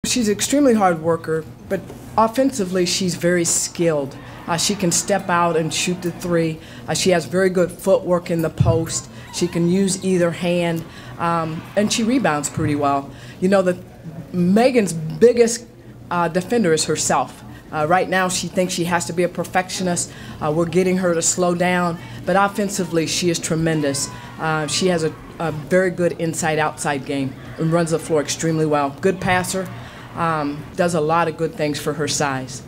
She's an extremely hard worker, but offensively she's very skilled. She can step out and shoot the three. She has very good footwork in the post. She can use either hand, and she rebounds pretty well. You know, Megan's biggest defender is herself. Right now she thinks she has to be a perfectionist. We're getting her to slow down, but offensively she is tremendous. She has a very good inside-outside game and runs the floor extremely well. Good passer, does a lot of good things for her size.